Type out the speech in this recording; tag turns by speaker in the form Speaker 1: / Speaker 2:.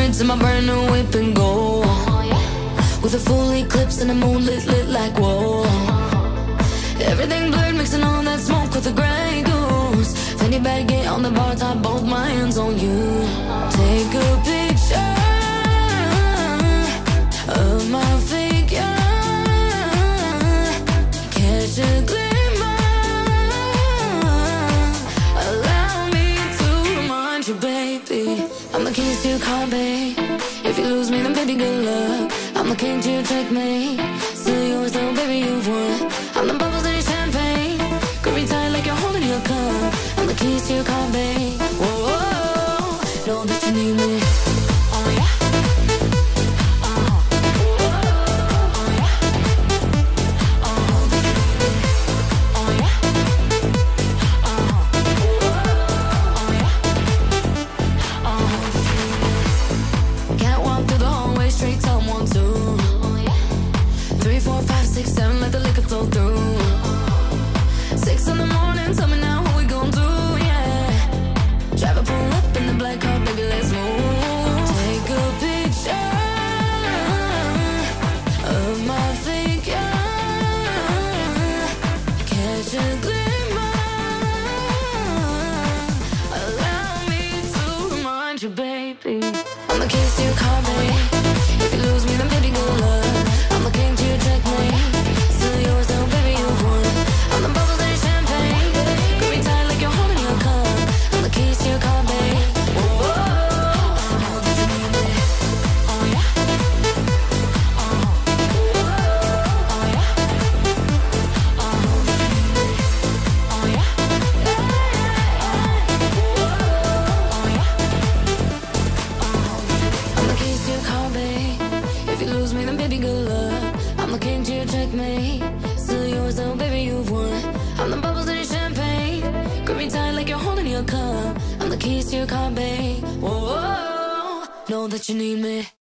Speaker 1: diamonds in my brand new whip and gold. With a full eclipse and the moon lit like whoa. Everything blurred, mixing all that smoke with the Grey Goose. Fanny bag, get on the bar top, both my hands on you. Take a picture of my figure, catch a glimmer. Allow me to remind you, baby, I'm the keys to your car, babe. If you lose me, then baby, good luck. I'm the king to your checkmate. Still yours though, baby, you've won. I'm the bubbles in your champagne. Grip me tight like you're holding your cup. I'm the keys to your car, babe. Whoa, whoa, whoa. Know that you need me. Oh yeah. Straight to 1, 2, 3, 4, 5, 6, 7, let the liquor flow through. 6 in the morning, tell me now what we gon' do, yeah. Drive a pull up in the black car, baby, let's move. Take a picture of my figure, catch a glimmer. Allow me to remind you, baby, I'm the keys to your car, baby. If you lose me, then baby, good luck. I'm the king to your checkmate. Still yours though, baby, you've won. I'm the bubbles in your champagne. Grip me tight like you're holding your cup. I'm the keys to your car, babe. Whoa, whoa, whoa. Know that you need me. Oh yeah. Oh yeah. Know that you need me. Oh yeah. Oh yeah. I'm the keys to your car, babe. If you lose me, then baby, good luck. I'm the king to your checkmate. Still yours though, baby, you've won. I'm the bubbles in your champagne. Grip me tight like you're holding your cup. I'm the keys to your car, babe. Whoa, whoa, whoa. Know that you need me.